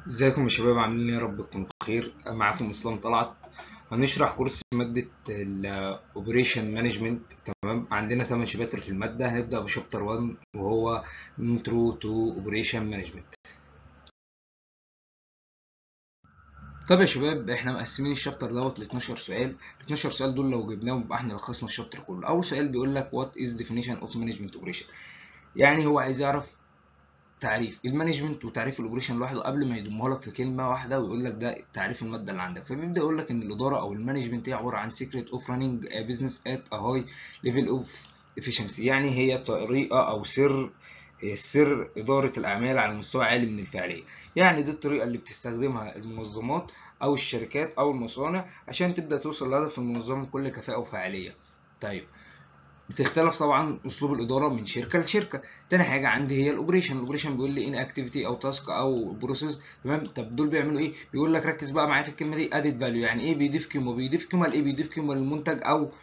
ازيكم يا شباب، عاملين ايه؟ يا رب تكونوا بخير. معاكم اسلام طلعت. هنشرح كورس مادة الاوبريشن مانجمنت. تمام، عندنا 8 شباتر في المادة. هنبدأ بشابتر 1 وهو انترو تو اوبريشن مانجمنت. طب يا شباب، احنا مقسمين الشابتر دوت ل 12 سؤال. ال 12 سؤال دول لو جبناهم يبقى احنا لخصنا الشابتر كله. اول سؤال بيقول لك وات از ديفينيشن اوف مانجمنت اوبريشن، يعني هو عايز يعرف تعريف المانجمنت وتعريف الاوبريشن لوحده قبل ما يضمها لك في كلمه واحده ويقول لك ده تعريف الماده اللي عندك. فبيبدا يقول لك ان الاداره او المانجمنت هي عباره عن سيكريت اوف راننج بزنس ات ا هاي ليفل اوف efficiency، يعني هي طريقه او سر، هي السر اداره الاعمال على مستوى عالي من الفاعليه. يعني دي الطريقه اللي بتستخدمها المنظمات او الشركات او المصانع عشان تبدا توصل لهدف المنظمه بكل كفاءه وفاعليه. طيب، بتختلف طبعا اسلوب الاداره من شركه لشركه. تاني حاجه عندي هي الاوبريشن بيقول لي ان اكتيفيتي او تاسك او بروسيس. تمام، طب دول بيعملوا ايه؟ بيقول لك ركز بقى معايا في الكلمه دي، ادد فاليو. يعني ايه بيضيف قيمه؟ بيضيف قيمه لايه؟ بيضيف قيمه للمنتج او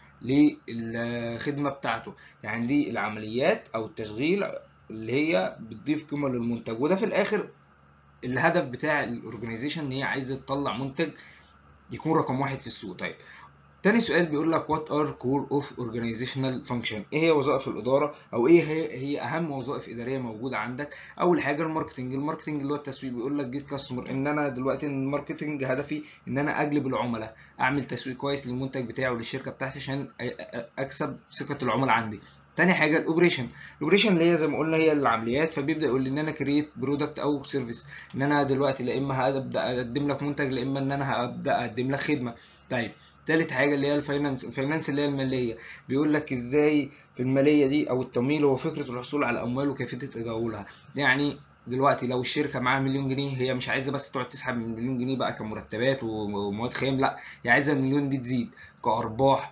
للخدمه بتاعته. يعني دي العمليات او التشغيل اللي هي بتضيف قيمه للمنتج، وده في الاخر الهدف بتاع الاورجنايزيشن، ان هي عايزه تطلع منتج يكون رقم واحد في السوق. طيب، تاني سؤال بيقول لك what are core of organizational function، ايه هي وظائف الاداره او ايه هي اهم وظائف اداريه موجوده عندك. اول حاجه الماركتنج اللي هو التسويق. بيقول لك جيت كاستمر، ان انا دلوقتي الماركتنج هدفي ان انا اجلب العملاء، اعمل تسويق كويس للمنتج بتاعي وللشركه بتاعتي عشان اكسب ثقه العملاء عندي. تاني حاجه الاوبريشن اللي هي زي ما قلنا هي العمليات. فبيبدا يقول لي ان انا كرييت برودكت او سيرفيس، ان انا دلوقتي لا اما هبدا اقدم لك منتج لا اما ان انا هبدا اقدم لك خدمه. طيب، تالت حاجه اللي هي الفاينانس اللي هي الماليه. بيقول لك ازاي في الماليه دي او التمويل هو فكره الحصول على اموال وكيفيه تداولها. يعني دلوقتي لو الشركه معاها مليون جنيه، هي مش عايزه بس تقعد تسحب من مليون جنيه بقى كمرتبات ومواد خام، لا، هي عايزه المليون دي تزيد كارباح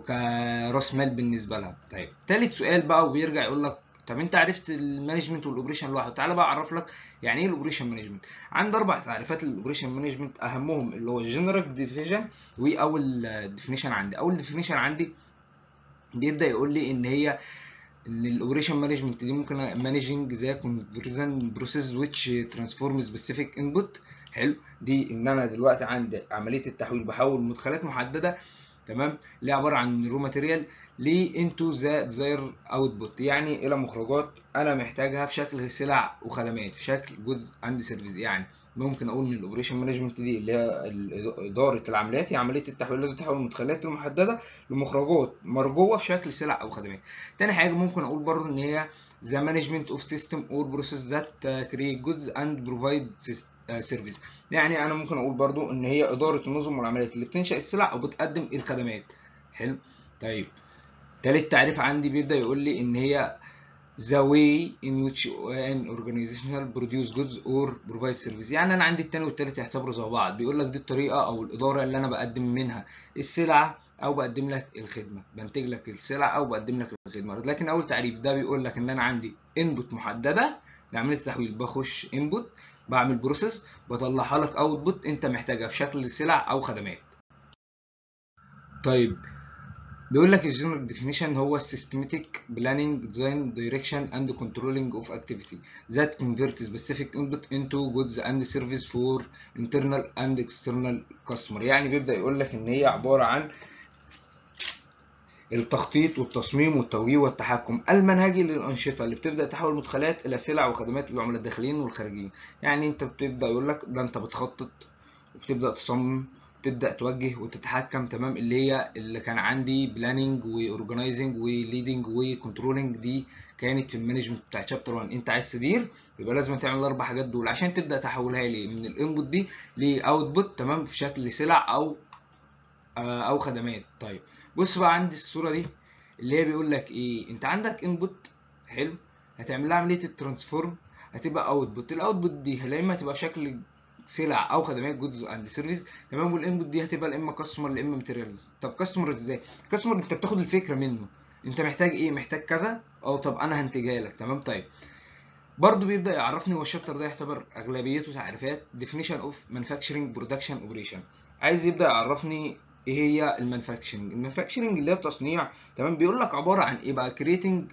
وكراس مال بالنسبه لها. طيب، تالت سؤال بقى وبيرجع يقول لك طب انت عرفت المانجمنت والاوبريشن لوحده، تعالى بقى اعرف لك يعني ايه الاوبريشن مانجمنت. عندي 4 تعريفات للاوبريشن مانجمنت، اهمهم اللي هو الجنرال ديفيجن. واول ديفينيشن عندي بيبدا يقول لي ان الاوبريشن مانجمنت دي ممكن مانجنج ذا كونفرجن بروسيس ويتش ترانسفورم سبيسيفيك انبوت. حلو، دي ان انا دلوقتي عندي عمليه التحويل، بحول مدخلات محدده، تمام، اللي عباره عن رو ماتيريال انتو ذا ديزاير اوتبوت، يعني الى مخرجات انا محتاجها في شكل سلع وخدمات، في شكل جزء عندي سيرفيس. يعني ممكن اقول من الاوبريشن مانجمنت دي اللي هي اداره العمليات، هي عمليه التحويل، لازم تحول المدخلات المحدده لمخرجات مرجوه في شكل سلع او خدمات. تاني حاجه ممكن اقول برضو ان هي the management of system or process that create goods and provide service. يعني انا ممكن اقول برضو ان هي اداره النظم والعمليات اللي بتنشئ السلع او بتقدم الخدمات. حلو. طيب، تالت تعريف عندي بيبدا يقول لي ان هي the way in which an organizational produce goods or provide service. يعني انا عندي التاني والتالت يعتبروا زي بعض. بيقول لك دي الطريقه او الاداره اللي انا بقدم منها السلعه او بقدم لك الخدمه، بنتج لك السلعه او بقدم لك الخدمه. لكن اول تعريف ده بيقول لك ان انا عندي انبوت محدده لعمليه التحويل، بخش انبوت، بعمل بروسيس، بطلعها لك اوتبوت انت محتاجها في شكل سلع او خدمات. طيب، بيقول لك الجنرال ديفينيشن هو systematic planning design direction and controlling of activity that convert specific input into goods and service for internal and external customer. يعني بيبدأ يقول لك ان هي عبارة عن التخطيط والتصميم والتوجيه والتحكم المنهجي للأنشطة اللي بتبدأ تحول مدخلات إلى سلع وخدمات للعملاء الداخليين والخارجيين. يعني انت بتبدأ يقول لك ده انت بتخطط وبتبدأ تصمم، تبدأ توجه وتتحكم. تمام، اللي كان عندي بلاننج واورجنايزنج وليدنج وكنترولنج، دي كانت في المانجمنت بتاع شابتر 1. انت عايز تدير يبقى لازم تعمل الاربع حاجات دول عشان تبدا تحولها لي من الانبوت دي لاوتبوت، تمام، في شكل سلع او خدمات. طيب، بص بقى عندي الصوره دي اللي هي بيقول لك ايه، انت عندك انبوت، حلو، هتعمل لها عمليه الترانسفورم، هتبقى اوتبوت. الاوتبوت دي يا اما هتبقى في شكل سلع او خدمات جودز اند سيرفيس، تمام، والانبوت دي هتبقى لا اما كاستمر لا اما ماتيريالز. طب كاستمر ازاي؟ كاستمر انت بتاخد الفكره منه، انت محتاج ايه؟ محتاج كذا، طب انا هنتجها لك. تمام. طيب، برضو بيبدا يعرفني، هو الشابتر ده يعتبر اغلبيته تعريفات definition of manufacturing production operation. عايز يبدا يعرفني ايه هي المانفاكتشرنج اللي هي التصنيع. تمام، بيقول لك عباره عن ايه بقى؟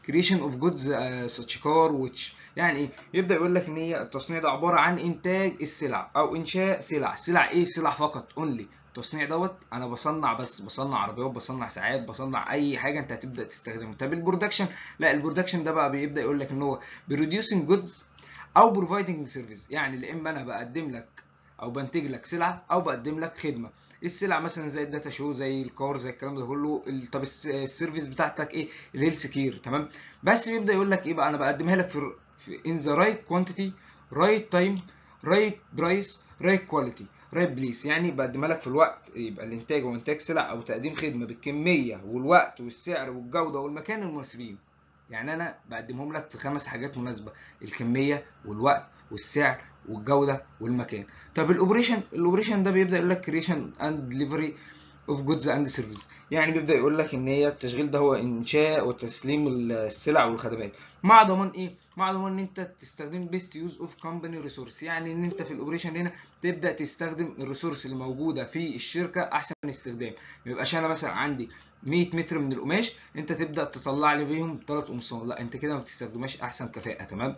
creation of goods such car which يعني ايه؟ يبدا يقول لك ان هي التصنيع ده عباره عن انتاج السلع او انشاء سلع. سلع ايه؟ سلع فقط اونلي. التصنيع دوت انا بصنع، بس بصنع عربيات، بصنع ساعات، بصنع اي حاجه انت هتبدا تستخدمها. طب البرودكشن، لا البرودكشن ده بقى بيبدا يقول لك ان هو producing goods او providing service. يعني يا اما انا بقدم لك او بنتج لك سلعه او بقدم لك خدمه. السلع مثلا زي الداتا شو، زي الكار، زي الكلام ده كله. طب السيرفيس بتاعتك ايه؟ الهيلث كير. تمام. بس بيبدا يقول لك ايه بقى؟ انا بقدمها لك في in the right quantity right time right price right quality right place. يعني بقدمها لك في الوقت، يبقى الانتاج وانتاج سلع او تقديم خدمه بالكميه والوقت والسعر والجوده والمكان المناسبين. يعني انا بقدمهم لك في 5 حاجات مناسبه: الكميه والوقت والسعر والجوده والمكان. طب الاوبريشن ده بيبدا يقول لك كريشن اند ديليفري اوف جودز اند سيرفيس. يعني بيبدا يقول لك ان هي التشغيل ده هو انشاء وتسليم السلع والخدمات، مع ضمان ايه؟ مع ضمان ان انت تستخدم بيست يوز اوف كومباني ريسورس. يعني ان انت في الاوبريشن هنا تبدا تستخدم الريسورس اللي موجوده في الشركه احسن استخدام. ما يبقاش انا مثلا عندي 100 متر من القماش انت تبدا تطلع لي بيهم 3 قمصان، لا انت كده ما بتستخدمهاش احسن كفاءه. تمام.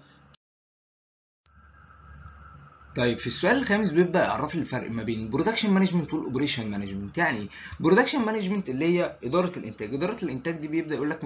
طيب في السؤال الخامس بيبدا يعرف لي الفرق ما بين البرودكشن مانجمنت والاوبريشن مانجمنت. يعني ايه برودكشن مانجمنت؟ اللي هي اداره الانتاج. اداره الانتاج دي بيبدا يقول لك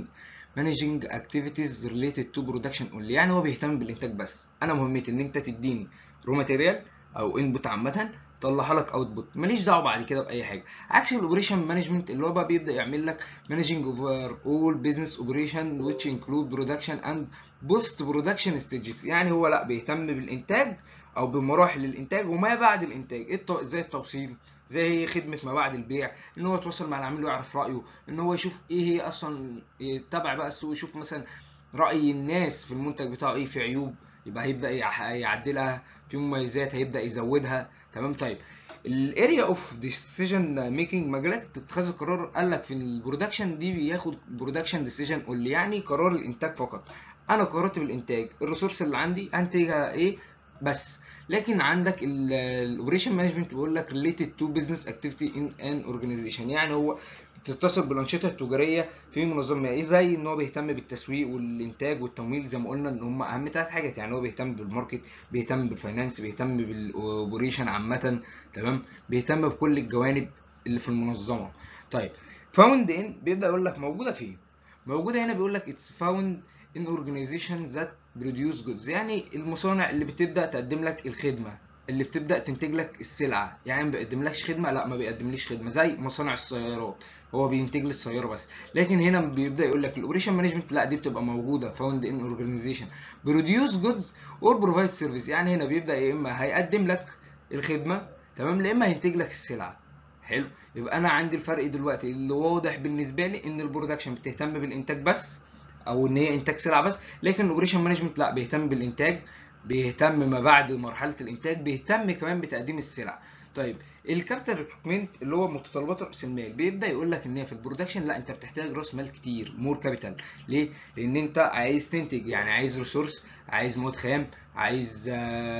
مانجنج اكتيفيتيز ريليتد تو برودكشن اونلي. يعني هو بيهتم بالانتاج بس. انا مهمتي ان انت تديني رو ماتيريال او انبوت عامه، طلعها لك اوتبوت، ماليش دعوه بعد كده باي حاجه. عكس الاوبريشن مانجمنت اللي هو بقى بيبدا يعمل لك مانجنج اوفر اول بيزنس اوبريشن ويتش انكلود برودكشن اند بوست برودكشن ستيجز. يعني هو لا بيهتم بالانتاج او بمراحل الانتاج وما بعد الانتاج. زي التوصيل، زي خدمه ما بعد البيع، ان هو يتواصل مع العميل ويعرف رايه، ان هو يشوف ايه هي اصلا، يتبع بقى السوق، يشوف مثلا راي الناس في المنتج بتاعه ايه، في عيوب يبقى هيبدا يعدلها، في مميزات هيبدا يزودها. تمام. طيب الاريا اوف ديسيجن ميكنج، مجالات اتخاذ القرار. قال لك في البرودكشن دي بياخد برودكشن ديسيجن اونلي، يعني قرار الانتاج فقط. انا قررت بالانتاج، الريسورس اللي عندي انتجها ايه بس. لكن عندك الاوبريشن مانجمنت بيقول لك related to business activity in an organization. يعني هو تتصل بالانشطه التجاريه في منظمه. ايه؟ زي ان هو بيهتم بالتسويق والانتاج والتمويل، زي ما قلنا ان هم اهم 3 حاجات. يعني هو بيهتم بالماركت، بيهتم بالفاينانس، بيهتم بالاوبريشن عامه. تمام. بيهتم بكل الجوانب اللي في المنظمه. طيب فاوند ان بيبدا يقول لك موجوده فين؟ موجوده هنا بيقول لك اتس فاوند ان organization that produce goods. يعني المصانع اللي بتبدا تقدم لك الخدمه، اللي بتبدا تنتج لك السلعه. يعني ما بيقدملكش خدمه، لا ما بيقدمليش خدمه. زي مصانع السيارات، هو بينتج لي السياره بس. لكن هنا بيبدا يقول لك الاوبريشن مانجمنت لا، دي بتبقى موجوده فاوند ان اورجانيزيشن بروديوس جودز اور بروفايد سيرفيس. يعني هنا بيبدا يا اما هيقدم لك الخدمه، تمام، يا اما هينتج لك السلعه. حلو. يبقى انا عندي الفرق دلوقتي اللي واضح بالنسبه لي، ان البرودكشن بتهتم بالانتاج بس، او ان هي انتاج سلعه بس. لكن الاوبريشن مانجمنت لا، بيهتم بالانتاج، بيهتم ما بعد مرحله الانتاج، بيهتم كمان بتقديم السلع. طيب الكابيتال ريكويرمنت اللي هو متطلبات راس المال، بيبدا يقول لك ان هي في البرودكشن لا، انت بتحتاج راس مال كتير، مور كابيتال. ليه؟ لان انت عايز تنتج، يعني عايز ريسورس، عايز مواد خام، عايز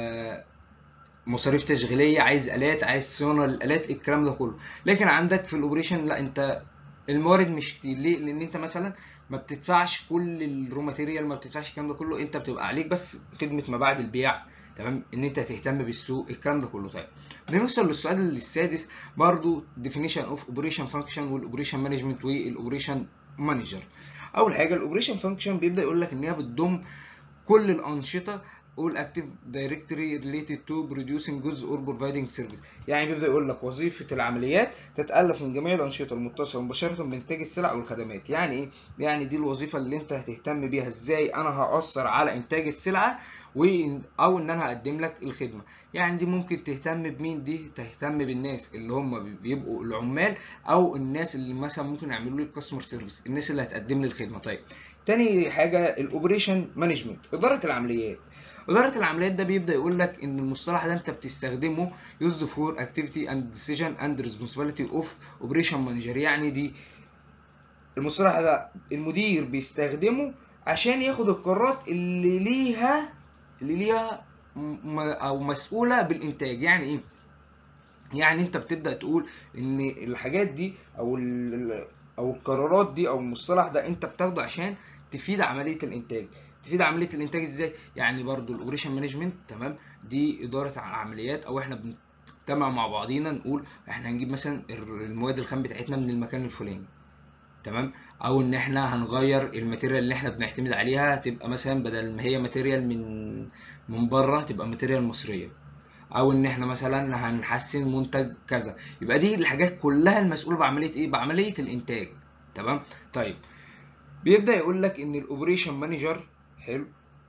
مصاريف تشغيليه، عايز الات، عايز صيانه للالات، الكلام ده كله. لكن عندك في الاوبريشن لا، انت الموارد مش كتير. ليه؟ لان انت مثلا ما بتدفعش كل الرو ماتيريال، ما بتدفعش الكلام ده كله، انت بتبقى عليك بس خدمه ما بعد البيع. تمام. ان انت تهتم بالسوق، الكلام ده كله. طيب بنوصل للسؤال السادس برضو definition of operation function والاوبريشن مانجمنت والاوبريشن مانجر. اول حاجه الاوبريشن فانكشن بيبدا يقول لك ان هي بتضم كل الانشطه all active directory related to producing goods or providing service. يعني بيبدا يقول لك وظيفه العمليات تتالف من جميع الانشطه المتصله مباشره بانتاج السلع والخدمات. يعني ايه؟ يعني دي الوظيفه اللي انت هتهتم بيها، ازاي انا هاثر على انتاج السلعه او ان انا هقدم لك الخدمه. يعني دي ممكن تهتم بمين؟ دي تهتم بالناس اللي هم بيبقوا العمال، او الناس اللي مثلا ممكن يعملوا لي الكاستمر سيرفيس، الناس اللي هتقدم لي الخدمه. طيب تاني حاجه الاوبريشن مانجمنت، اداره العمليات. اداره العمليات ده بيبدا يقول لك ان المصطلح ده انت بتستخدمه used for activity and decision and responsibility of operation manager. يعني دي المصطلح ده المدير بيستخدمه عشان ياخد القرارات اللي ليها او مسؤوله بالانتاج. يعني ايه؟ يعني انت بتبدا تقول ان الحاجات دي او القرارات دي او المصطلح ده انت بتاخده عشان تفيد عمليه الانتاج. تفيد عمليه الانتاج ازاي؟ يعني برضو الاوبريشن مانجمنت، تمام، دي اداره العمليات، او احنا بنجتمع مع بعضينا نقول احنا هنجيب مثلا المواد الخام بتاعتنا من المكان الفلاني، تمام، او ان احنا هنغير الماتيريال اللي احنا بنعتمد عليها، تبقى مثلا بدل ما هي ماتيريال من بره تبقى ماتيريال مصريه، او ان احنا مثلا هنحسن منتج كذا. يبقى دي الحاجات كلها المسؤول بعمليه ايه؟ بعمليه الانتاج، تمام. طيب بيبدا يقول لك ان الاوبريشن مانجر، حلو،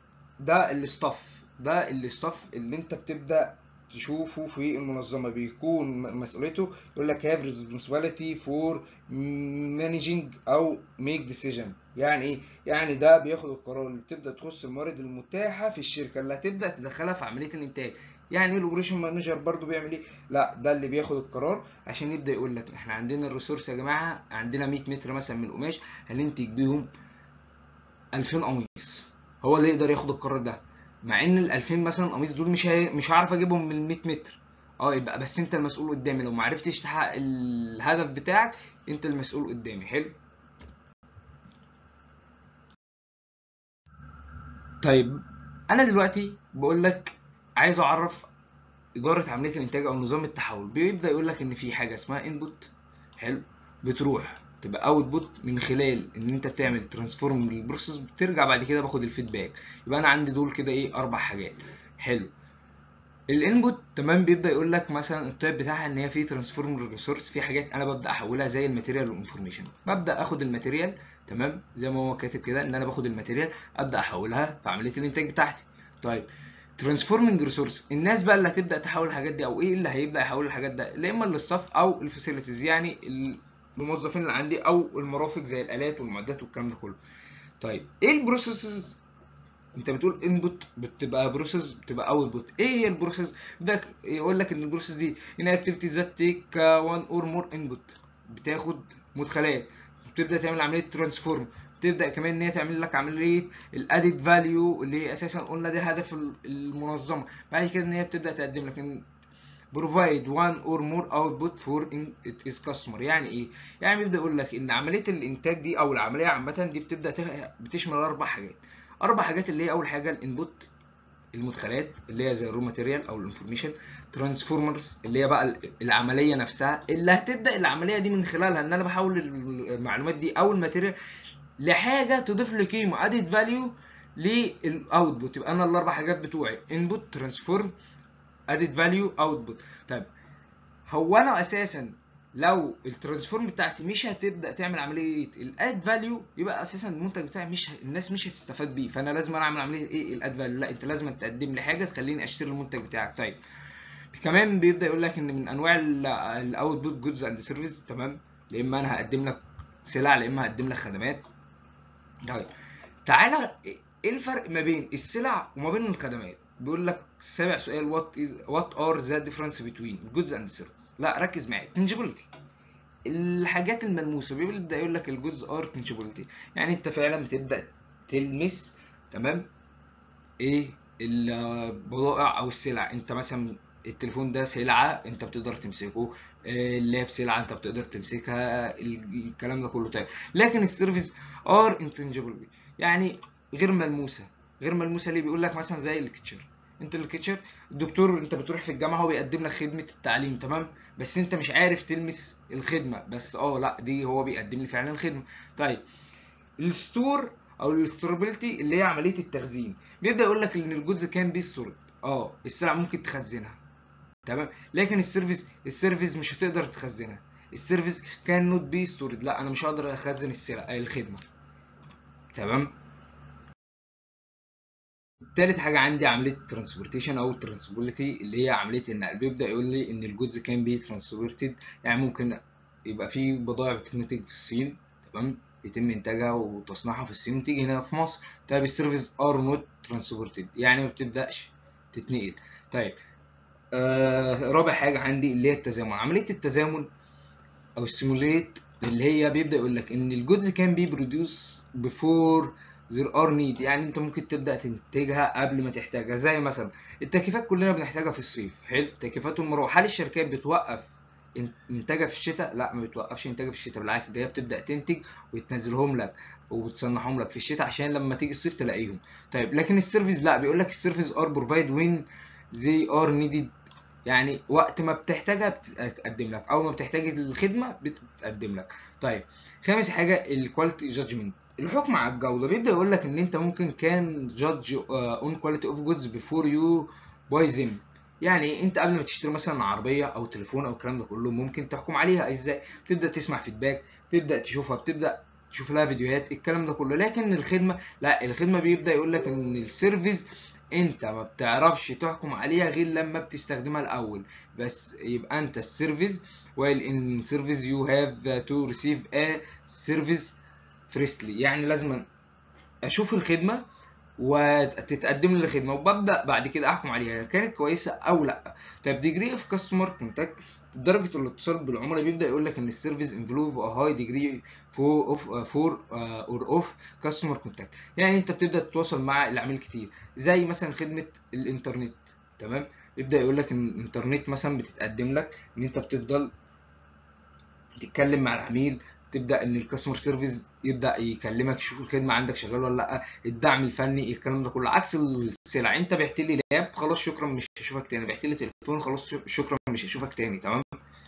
ده الاستاف اللي انت بتبدا تشوفه في المنظمه، بيكون مسؤوليته يقول لك have responsibility for managing او make decision. يعني ايه؟ يعني ده بياخد القرار اللي بتبدا تخص الموارد المتاحه في الشركه اللي هتبدا تدخلها في عمليه الانتاج. يعني ايه الاوبريشن مانجر برضو بيعمل ايه؟ لا، ده اللي بياخد القرار عشان يبدا يقول لك احنا عندنا الريسورس يا جماعه، عندنا 100 متر مثلا من القماش هننتج بيهم 2000 قميص. هو اللي يقدر ياخد القرار ده، مع ان ال 2000 مثلا قميص دول مش هعرف اجيبهم من 100 متر. يبقى بس انت المسؤول قدامي، لو ما عرفتش تحقق الهدف بتاعك انت المسؤول قدامي. حلو. طيب انا دلوقتي بقول لك عايز اعرف اداره عمليه الانتاج او نظام التحول. بيبدا يقول لك ان في حاجه اسمها انبوت، حلو، بتروح تبقى اوت بوت من خلال ان انت بتعمل ترانسفورم للبروسيس، بترجع بعد كده باخد الفيدباك. يبقى انا عندي دول كده ايه؟ 4 حاجات. حلو. الانبوت، تمام، بيبدا يقول لك مثلا التايب بتاعها ان هي في ترانسفورم ريسورس، في حاجات انا ببدا احولها زي الماتيريال والانفورميشن. ببدا اخد الماتيريال، تمام، زي ما هو كاتب كده ان انا باخد الماتيريال ابدا احولها في عمليه الانتاج بتاعتي. طيب ترانسفورمنج ريسورس، الناس بقى اللي هتبدا تحول الحاجات دي، او ايه اللي هيبدا يحول الحاجات ده؟ لا اما الستاف او الفاسيلتيز، يعني الموظفين اللي عندي، او المرافق زي الالات والمعدات والكلام ده كله. طيب ايه البروسيسز؟ انت بتقول انبوت بتبقى بروسيس بتبقى اوتبوت. ايه هي البروسيس؟ ده يقول لك ان البروسيس دي ان اكتيفيتي ذات تيك 1 اور مور انبوت، بتاخد مدخلات، بتبدا تعمل عمليه ترانسفورم، بتبدا كمان ان هي تعمل لك عمليه الادد فاليو اللي هي اساسا قلنا ده هدف المنظمه. بعد كده ان هي بتبدا تقدم لك ان provide one or more output for its customer. يعني ايه؟ يعني بيبدا يقول لك ان عمليه الانتاج دي او العمليه عامه دي بتشمل 4 حاجات. 4 حاجات اللي هي اول حاجه الانبوت، المدخلات اللي هي زي الرو ماتيريال او الانفورميشن. ترانسفورمرز اللي هي بقى العمليه نفسها اللي هتبدا العمليه دي من خلالها ان انا بحول المعلومات دي او الماتيريال لحاجه تضيف لي قيمه ادد فاليو للاوتبوت. يبقى انا ال4 حاجات بتوعي انبوت، ترانسفورم، ادد فاليو، اوتبوت. طيب هو انا اساسا لو الترانسفورم بتاعتي مش هتبدا تعمل عمليه الاد فاليو، يبقى اساسا المنتج بتاعي الناس مش هتستفاد بيه. فانا لازم اعمل عمليه ايه؟ الاد فاليو. لا، انت لازم تقدم لي حاجه تخليني اشتري المنتج بتاعك. طيب كمان بيبدا يقول لك ان من انواع الاوت بوت جودز اند سيرفيس، تمام، يا اما انا هقدم لك سلع يا اما هقدم لك خدمات. طيب تعالى، ايه الفرق ما بين السلع وما بين الخدمات؟ بيقول لك سابع سؤال، وات ار ذا ديفرنس بتوين جودز اند سيرفيس. لا ركز معايا، تنجبيلتي، الحاجات الملموسه. بيبدا يقول لك الجودز ار تنجبيلتي، يعني انت فعلا بتبدا تلمس، تمام، ايه البضائع او السلع. انت مثلا التليفون ده سلعه انت بتقدر تمسكه، اللاب سلعه انت بتقدر تمسكها، الكلام ده كله. طيب لكن السيرفيس ار انتنجبل، يعني غير ملموسه. غير ملموسه ليه؟ بيقول لك مثلا زي الكتشر. انت الكتشر، الدكتور انت بتروح في الجامعه هو بيقدم لك خدمه التعليم، تمام، بس انت مش عارف تلمس الخدمه، بس لا دي هو بيقدم لي فعلا الخدمه. طيب الستور او الستورابيلتي اللي هي عمليه التخزين، بيبدا يقول لك ان الجودز كان بي ستورد، السلعه ممكن تخزنها، تمام، لكن السيرفيس مش هتقدر تخزنها. السيرفيس كان نوت بي ستورد، لا انا مش هقدر اخزن الخدمه، تمام. تالت حاجه عندي عمليه الترانسبورتيشن او الترانسبورتي اللي هي عمليه النقل. بيبدا يقول لي ان الجودز كان بي ترانسبورتد، يعني ممكن يبقى في بضائع بتنتج في الصين، تمام، يتم انتاجها وتصنيعها في الصين وتيجي هنا في مصر. طيب السيرفيس ار نوت ترانسبورتد، يعني ما بتبداش تتنقل. طيب رابع حاجه عندي اللي هي التزامن. عمليه التزامن او السيموليت اللي هي بيبدا يقول لك ان الجودز كان بي بروديوس بيفور there are need، يعني انت ممكن تبدا تنتجها قبل ما تحتاجها. زي مثلا التكييفات كلنا بنحتاجها في الصيف، حلو، التكييفات والمروحه. هل الشركات بتوقف الانتاج بتاعها انتاجها في الشتاء، لا ما بتوقفش انتاجها في الشتاء، بالعكس ده هي بتبدا تنتج وتنزلهم لك وبتصنعهم لك في الشتاء عشان لما تيجي الصيف تلاقيهم. طيب لكن السيرفيس لا، بيقول لك السيرفيس ار بروفايد وين زي ار نيدد، يعني وقت ما بتحتاجها بتتقدم لك، او ما بتحتاج الخدمه بتتقدم لك. طيب خامس حاجه الكواليتي جادجمنت، الحكم على الجوده. بيبدا يقول لك ان انت ممكن كان جادج اون كواليتي اوف جودز بيفور يو باي ذيم، يعني انت قبل ما تشتري مثلا عربيه او تليفون او الكلام ده كله ممكن تحكم عليها ازاي؟ بتبدا تسمع فيدباك، بتبدا تشوفها، بتبدا تشوف لها فيديوهات، الكلام ده كله. لكن الخدمه لا، الخدمه بيبدا يقول لك ان السيرفيس انت ما بتعرفش تحكم عليها غير لما بتستخدمها الاول بس. يبقى انت السيرفيس while in service you have to receive a service firstly، يعني لازم اشوف الخدمه وتتقدم لي الخدمه وببدا بعد كده احكم عليها كانت كويسه او لا. طيب ديجري اوف كاستمر كونتاكت، درجه الاتصال بالعملاء. بيبدا يقول لك ان السيرفيس انفلوف ا هاي ديجري فور اور اوف كاستمر كونتاكت، يعني انت بتبدا تتواصل مع العميل كتير، زي مثلا خدمه الانترنت. تمام، يبدا يقول لك ان الانترنت مثلا بتتقدم لك ان انت بتفضل تتكلم مع العميل، تبدا ان الكاستمر سيرفيس يبدا يكلمك يشوف الخدمه عندك شغاله ولا لا، الدعم الفني، الكلام ده كله. عكس السلع، انت بعت لي لاب خلاص شكرا مش هشوفك تاني، بعت لي تليفون خلاص شكرا مش هشوفك تاني. تمام.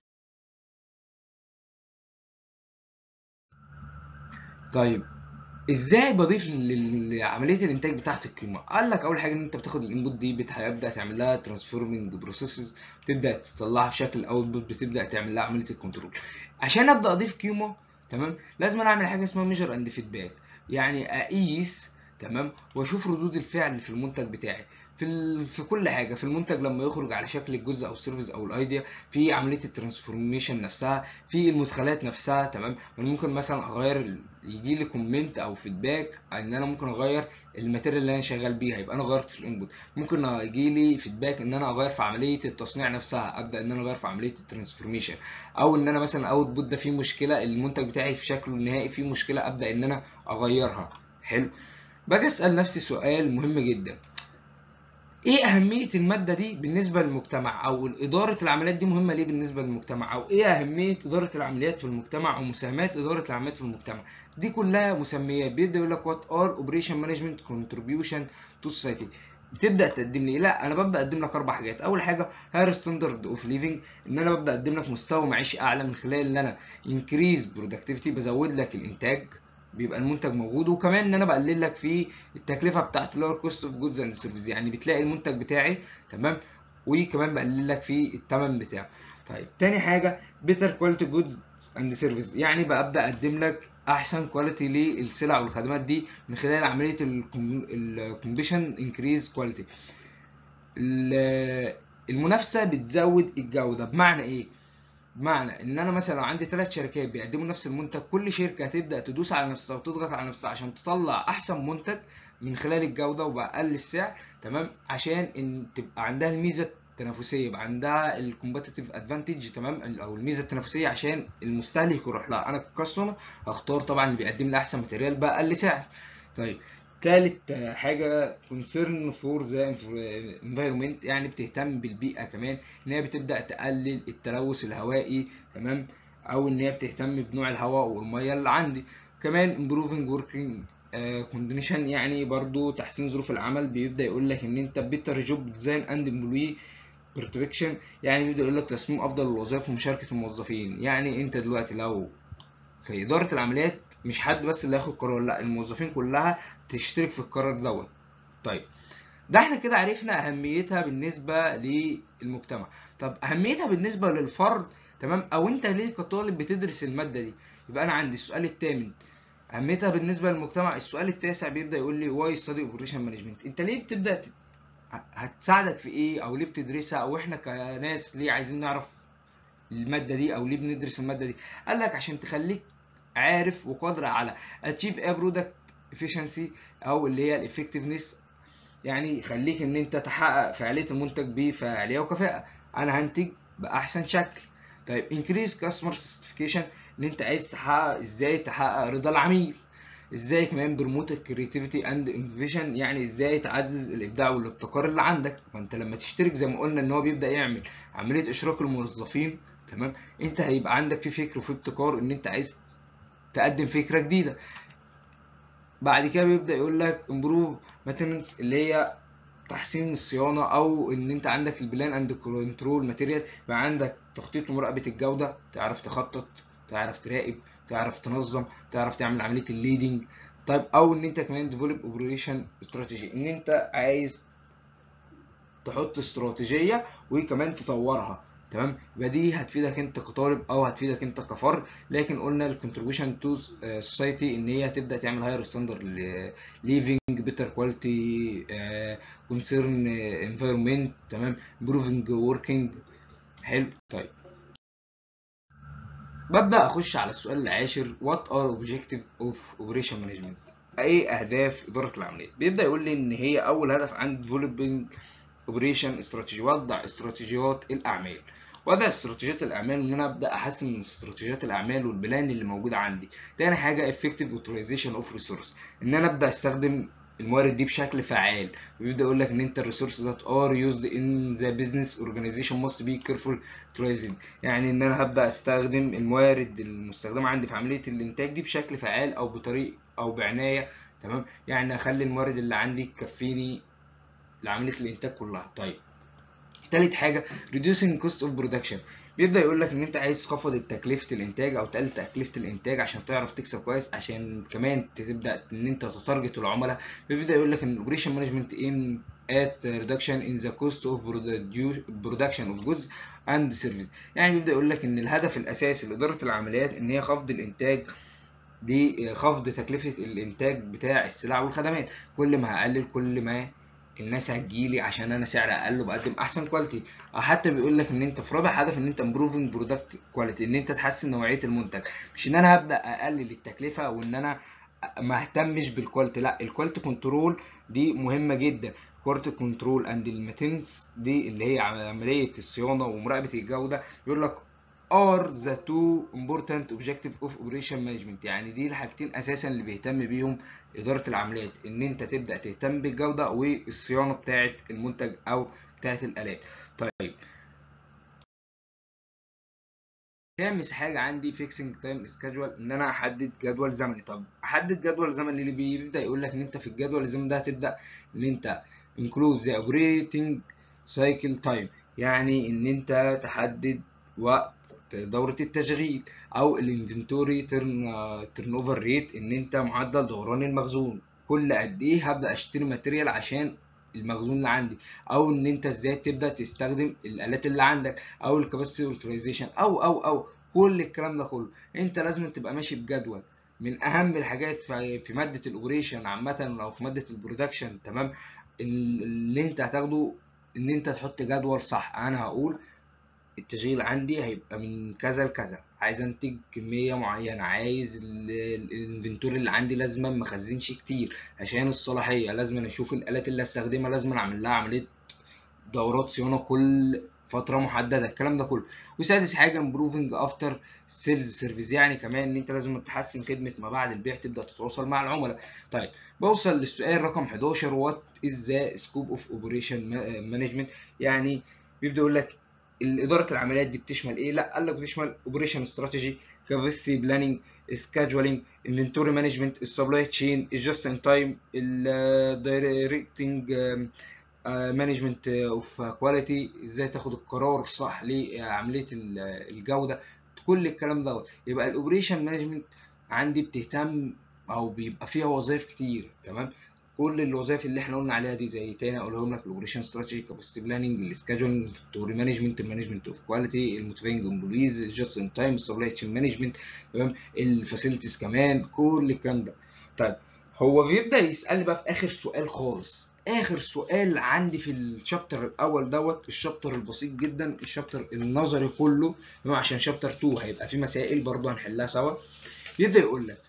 طيب ازاي بضيف لعمليه الانتاج بتاعت القيمه؟ قال لك اول حاجه ان انت بتاخد الانبوت دي بتبدا تعمل لها ترانسفورمنج بروسيسز، تبدا تطلعها في شكل اوتبوت، بتبدا تعمل لها عمليه الكنترول. عشان ابدا اضيف قيمه تمام لازم أنا اعمل حاجه اسمها ميجر اند فيدباك، يعني اقيس تمام واشوف ردود الفعل في المنتج بتاعي في كل حاجه في المنتج لما يخرج على شكل الجزء او السيرفيس او الايديا، في عمليه الترانسفورميشن نفسها، في المدخلات نفسها. تمام، انا ممكن مثلا اغير، يجي لي كومنت او فيدباك ان انا ممكن اغير الماتيريال اللي انا شغال بيها، يبقى انا غيرت في الانبوت. ممكن يجي لي فيدباك ان انا اغير في عمليه التصنيع نفسها، ابدا ان انا اغير في عمليه الترانسفورميشن، او ان انا مثلا اوتبوت ده فيه مشكله، المنتج بتاعي في شكله النهائي فيه مشكله، ابدا ان انا اغيرها. حلو. باجي اسال نفسي سؤال مهم جدا، ايه اهميه الماده دي بالنسبه للمجتمع، او اداره العمليات دي مهمه ليه بالنسبه للمجتمع، او ايه اهميه اداره العمليات في المجتمع او مساهمات اداره العمليات في المجتمع. دي كلها مسميات. بيبدا يقول لك وات ار اوبريشن مانجمنت كونتريبيوشن تو سوسايتي، بتبدا تقدم لي ايه؟ لا انا ببدا اقدم لك اربع حاجات. اول حاجه هاير ستاندرد اوف ليفنج، ان انا ببدا اقدم لك مستوى معيشي اعلى من خلال ان انا انكريز برودكتيفيتي، بزود لك الانتاج، بيبقى المنتج موجود. وكمان ان انا بقلل لك في التكلفه بتاعته اللي هو الكوست اوف جودز اند سيرفيس، يعني بتلاقي المنتج بتاعي تمام، وكمان بقلل لك في الثمن بتاعه. طيب تاني حاجه بيتر كواليتي جودز اند سيرفيس، يعني ببدا اقدم لك احسن كواليتي للسلع والخدمات دي من خلال عمليه الكونديشن انكريز كواليتي. المنافسه بتزود الجوده. بمعنى ايه؟ بمعنى ان انا مثلا لو عندي ثلاث شركات بيقدموا نفس المنتج، كل شركه هتبدا تدوس على نفسها وتضغط على نفسها عشان تطلع احسن منتج من خلال الجوده وباقل السعر. تمام، عشان ان تبقى عندها الميزه التنافسيه، يبقى عندها الكومبتيتيف ادفانتج. تمام، او الميزه التنافسيه عشان المستهلك يروح لها. انا ككاستمر هختار طبعا اللي بيقدم لي احسن ماتيريال باقل سعر. طيب تالت حاجة concern for the environment، يعني بتهتم بالبيئة كمان، ان هي بتبدأ تقلل التلوث الهوائي. تمام، او ان هي بتهتم بنوع الهواء والمية اللي عندي. كمان improving working condition، يعني برضو تحسين ظروف العمل. بيبدأ يقول لك ان انت better job design and employee protection، يعني بيبدأ يقول لك تصميم افضل الوظائف ومشاركة الموظفين. يعني انت دلوقتي لو في إدارة العمليات مش حد بس اللي هياخد قرار، لا الموظفين كلها تشترك في القرار دوت. طيب ده احنا كده عرفنا أهميتها بالنسبة للمجتمع. طب أهميتها بالنسبة للفرد، تمام، أو أنت ليه كطالب بتدرس المادة دي؟ يبقى أنا عندي السؤال الثامن أهميتها بالنسبة للمجتمع. السؤال التاسع بيبدأ يقول لي واي ستادي اوبريشن مانجمنت، أنت ليه بتبدأ هتساعدك في إيه، أو ليه بتدرسها، أو إحنا كناس ليه عايزين نعرف المادة دي، أو ليه بندرس المادة دي؟ قال لك عشان تخليك عارف وقادر على achieve a product efficiency، او اللي هي الeffectiveness، يعني يخليك ان انت تحقق فعاليه المنتج بفاعليه وكفاءه. انا هنتج باحسن شكل. طيب increase customer satisfaction، ان انت عايز تحقق ازاي تحقق رضا العميل. ازاي كمان بروموت الكرياتيفيتي اند انفيشن، يعني ازاي تعزز الابداع والابتكار اللي عندك. ما انت لما تشترك زي ما قلنا ان هو بيبدا يعمل عمليه اشراك الموظفين، تمام، انت هيبقى عندك في فكر وفي ابتكار ان انت عايز تقدم فكره جديده. بعد كده بيبدا يقول لك امبروف ماتيننس، اللي هي تحسين الصيانه، او ان انت عندك البلان اند كنترول ماتيريال، يبقى عندك تخطيط ومراقبه الجوده، تعرف تخطط، تعرف تراقب، تعرف تنظم، تعرف تعمل عمليه الليدنج. طيب، او ان انت كمان ديفلوب اوبريشن استراتيجي، ان انت عايز تحط استراتيجيه وكمان تطورها، تمام. يبقى دي هتفيدك انت كطالب او هتفيدك انت كفرد. لكن قلنا الكونتريبيوشن تو سوسايتي ان هي هتبدا تعمل هاير ستاندرد ليفنج بيتر كواليتي كونسيرن انفايرمنت، تمام، امبروفنج وركينج. حلو. طيب، ببدا اخش على السؤال العاشر، وات ار اوبجيكتيف اوف اوبريشن مانجمنت، ايه اهداف اداره العمليات. بيبدا يقول لي ان هي اول هدف عند ديفلوبينج اوبريشن استراتيجي، وضع استراتيجيات الاعمال. وضع استراتيجيات الاعمال ان انا ابدا احسن من استراتيجيات الاعمال والبلان اللي موجوده عندي. تاني حاجه effective utilization of resource، ان انا ابدا استخدم الموارد دي بشكل فعال. ويبدا يقول لك ان انت الريسورس ذات ار يوزد ان ذا بزنس اورجانيزيشن ماست بي كيرفول utilizing، يعني ان انا هبدا استخدم الموارد المستخدمه عندي في عمليه الانتاج دي بشكل فعال او بطريق او بعنايه، تمام. يعني اخلي الموارد اللي عندي تكفيني لعمليه الانتاج كلها. طيب، تالت حاجه reducing cost of production، بيبدا يقول لك ان انت عايز تخفض تكلفه الانتاج او تقلل تكلفه الانتاج عشان تعرف تكسب كويس، عشان كمان تبدا ان انت تتارجت العملاء. بيبدا يقول لك ان الاوبريشن مانجمنت aim at reduction in the cost of production of goods and service، يعني بيبدا يقول لك ان الهدف الاساسي لاداره العمليات ان هي خفض الانتاج، دي خفض تكلفة الإنتاج بتاع السلع والخدمات. كل ما هقلل كل ما الناس هتجيلي عشان أنا سعر أقل وبقدم أحسن كواليتي. أو حتى بيقول لك إن أنت في رابع هدف إن أنت improving product quality، إن أنت تحسن نوعية المنتج، مش إن أنا هبدأ أقلل التكلفة وإن أنا ما اهتمش بالكواليتي. لا، الكواليتي كنترول دي مهمة جدا. كواليتي كنترول اند الماتينس دي اللي هي عملية الصيانة ومراقبة الجودة، بيقول لك are the two important objective of operation management، يعني دي الحاجتين اساسا اللي بيهتم بيهم اداره العمليات، ان انت تبدا تهتم بالجوده والصيانه بتاعه المنتج او بتاعه الالات. طيب، خامس حاجه عندي fixing time schedule، ان انا احدد جدول زمني. طب احدد جدول زمني اللي بيبدا يقول لك ان انت في الجدول الزمني ده هتبدا ان انت include the operating cycle time، يعني ان انت تحدد وقت دورة التشغيل، او الانفنتوري تيرن اوفر ريت، ان انت معدل دوران المخزون، كل قد ايه هبدا اشتري ماتيريال عشان المخزون اللي عندي، او ان انت ازاي تبدا تستخدم الالات اللي عندك، او الكاباسيتي اوتورايزيشن، او كل الكلام ده كله. انت لازم تبقى ماشي بجدول. من اهم الحاجات في ماده الاوبريشن عامه او في ماده البرودكشن، تمام، اللي انت هتاخده ان انت تحط جدول صح. انا هقول التشغيل عندي هيبقى من كذا لكذا، عايز انتج كميه معينه، عايز الانفنتوري اللي عندي لازم ما اخزنش كتير عشان الصلاحيه، لازم اشوف الالات اللي هستخدمها لازم اعمل لها عمليه دورات صيانه كل فتره محدده، الكلام ده كله. وسادس حاجه امبروفنج افتر سيلز سيرفيس، يعني كمان ان انت لازم تحسن خدمه ما بعد البيع، تبدا تتواصل مع العملاء. طيب، بوصل للسؤال رقم 11، وات از ذا سكوب اوف اوبريشن مانجمنت، يعني بيبدا يقول لك اداره العمليات دي بتشمل ايه. لا، قال لك بتشمل اوبريشن استراتيجي، كاباسيتي بلاننج، سكادجولينج، انفنتوري مانجمنت، السبلاي تشين، الجاست ان تايم، الدايركتنج مانجمنت اوف كواليتي، ازاي تاخد القرار الصح لعمليه الجوده، كل الكلام دوت. يبقى الاوبريشن مانجمنت عندي بتهتم او بيبقى فيها وظائف كتير، تمام. كل الوظائف اللي احنا قلنا عليها دي زي تاني اقولهم لك: الاوبريشن استراتيجي، كاباسيتي بلاننج، السكادجولينج، الانفنتوري مانجمنت، المانجمنت اوف كواليتي، الموتيفينج امبلويز، الجاست ان تايم، السبلاي تشين مانجمنت، تمام، الفاسيلتيز كمان، كل الكلام ده. طيب، هو بيبدأ يسألني بقى في آخر سؤال خالص، آخر سؤال عندي في الشابتر الأول دوت، الشابتر البسيط جدا، الشابتر النظري كله، عشان شابتر 2 هيبقى فيه مسائل برضه هنحلها سوا. بيبدأ يقول لك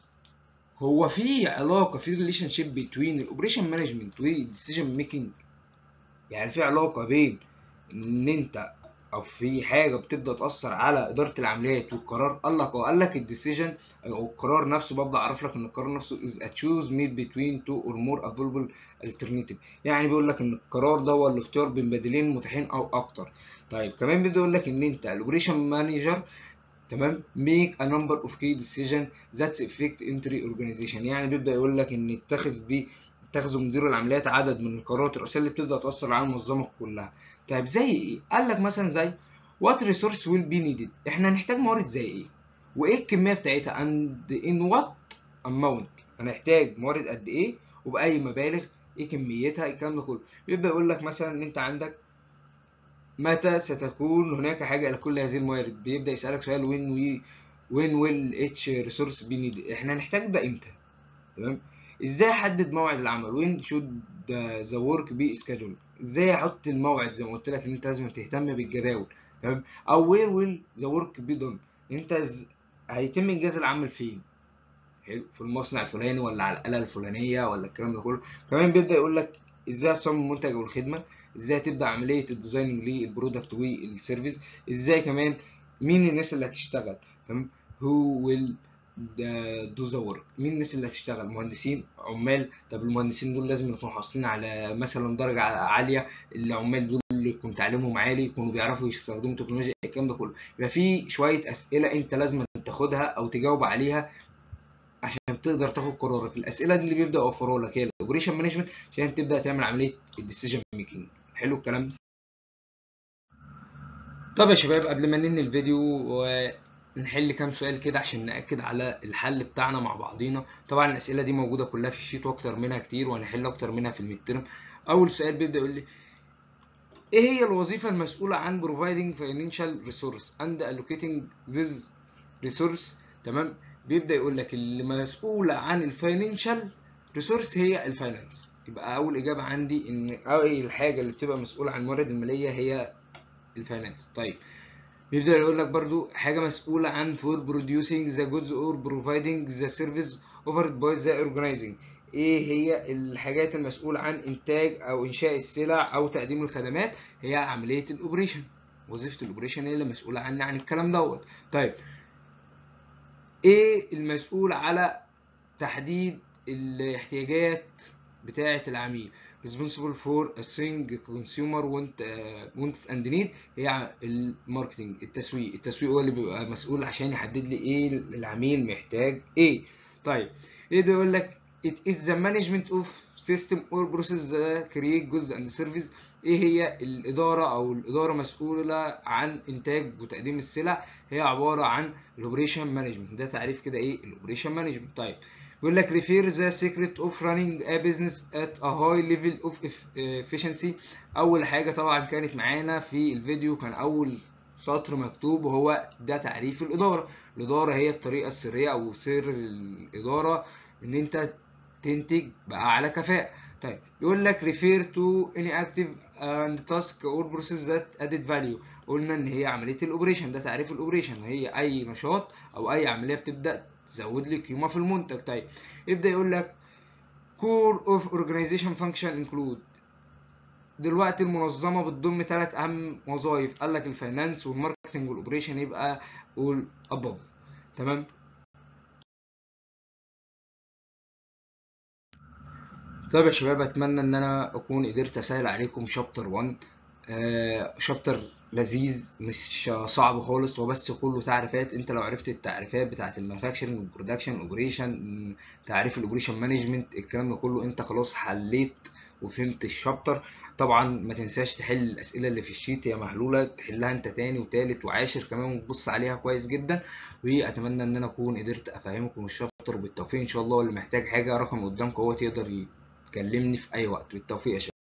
هو في علاقة، في ريليشن شيب بين الأوبريشن مانجمنت والديسيجن ميكنج، يعني في علاقة بين إن أنت او في حاجه بتبدا تاثر على اداره العمليات والقرار، قال لك الديسيجن او القرار نفسه، ببدا اعرف لك ان القرار نفسه is a choose made between two or more available alternative. يعني بيقول لك ان القرار ده هو الاختيار بين بديلين متاحين او اكتر. طيب كمان بيبدا يقول لك ان انت الاوبريشن مانجر، تمام، make a number of key decision that affect entry organization. يعني بيبدا يقول لك ان اتخذوا مدير العمليات عدد من القرارات الرئيسيه اللي بتبدا تاثر على المنظمه كلها. طيب زي ايه؟ قال لك مثلا زي what resource will be needed، احنا هنحتاج موارد زي ايه، وايه الكميه بتاعتها، and in what amount، هنحتاج موارد قد ايه وباي مبالغ، ايه كميتها، الكلام ده كله. بيبدا يقول لك مثلا ان انت عندك متى ستكون هناك حاجة إلى كل هذه الموارد. بيبدأ يسألك سؤال when will each resource be needed، احنا هنحتاج ده امتى، تمام. ازاي احدد موعد العمل when should the work be scheduled، ازاي احط الموعد، زي ما قلت لك ان انت لازم تهتم بالجداول، تمام. او where will the work be done، انت هيتم انجاز العمل فين، حلو، في المصنع الفلاني ولا على الآلة الفلانية ولا الكلام ده كله. كمان بيبدأ يقول لك ازاي اصمم المنتج او الخدمة، ازاي تبدأ عملية الديزايننج للبرودكت والسيرفيس، ازاي كمان مين الناس اللي هتشتغل، تمام. who will do the work، مين الناس اللي هتشتغل، مهندسين، عمال. طب المهندسين دول لازم يكونوا حاصلين على مثلا درجة عالية، العمال دول اللي يكون تعليمهم عالي، يكونوا بيعرفوا يستخدموا تكنولوجيا، الكلام ده كله. يبقى في شوية أسئلة انت لازم تاخدها او تجاوب عليها عشان تقدر تاخد قرارك. الاسئله دي اللي بيبدا يوفرها لك هي الاوبريشن مانجمنت عشان تبدا تعمل عمليه الديسيجن ميكنج. حلو الكلام ده. طب يا شباب قبل ما ننهي الفيديو ونحل كام سؤال كده عشان ناكد على الحل بتاعنا مع بعضينا. طبعا الاسئله دي موجوده كلها في الشيت واكتر منها كتير، وهنحل اكتر منها في الميد ترم. اول سؤال بيبدا يقول لي ايه هي الوظيفه المسؤوله عن providing financial resource and allocating this resource، تمام. بيبدا يقول لك اللي مسؤوله عن الفاينانشال ريسورس هي الفاينانس. يبقى اول اجابه عندي ان اول حاجه اللي بتبقى مسؤوله عن الموارد الماليه هي الفاينانس. طيب بيبدا يقول لك برضو حاجه مسؤوله عن for producing the goods or providing the service offered by the organizing. ايه هي الحاجات المسؤوله عن انتاج او انشاء السلع او تقديم الخدمات؟ هي عمليه الاوبريشن. وظيفه الاوبريشن هي اللي مسؤوله عن الكلام دوت. طيب ايه المسؤول على تحديد الاحتياجات بتاعة العميل؟ responsible for assessing consumer wants and need، هي الماركتنج، التسويق هو اللي بيبقى مسؤول عشان يحدد لي ايه العميل محتاج ايه. طيب ايه بيقول لك it is the management of system or process that create goods and service. ايه هي الاداره مسؤوله عن انتاج وتقديم السلع؟ هي عباره عن الاوبريشن مانجمنت. ده تعريف كده ايه الاوبريشن مانجمنت. طيب بيقول لك refer the secret of running a business at a high level of efficiency. اول حاجه طبعا كانت معانا في الفيديو كان اول سطر مكتوب وهو ده تعريف الاداره. الاداره هي الطريقه السريه او سر الاداره ان انت تنتج باعلى كفاءه. طيب يقول لك refer to any active and task or process that added value. قلنا ان هي عمليه الاوبريشن، ده تعريف الاوبريشن، هي اي نشاط او اي عمليه بتبدا تزود لي قيمه في المنتج. طيب يبدا يقول لك core of organization function include. دلوقتي المنظمه بتضم 3 اهم وظائف، قال لك الفاينانس والماركتنج والاوبريشن، يبقى all above، تمام. طيب يا شباب اتمنى ان انا اكون قدرت اسهل عليكم شابتر 1. شابتر لذيذ مش صعب خالص، وبس كله تعريفات. انت لو عرفت التعريفات بتاعه المانيفاكتشرنج والبرودكشن اوبريشن، تعريف الاوبريشن مانجمنت، الكلام ده كله انت خلاص حليت وفهمت الشابتر. طبعا ما تنساش تحل الاسئله اللي في الشيت، هي محلوله، تحلها انت تاني وتالت وعاشر كمان وتبص عليها كويس جدا. واتمنى ان انا اكون قدرت افهمكم الشابتر بالتوفيق ان شاء الله. واللي محتاج حاجه رقم قدامكم هو تقدر يكلمني في اي وقت. بالتوفيق يا شباب.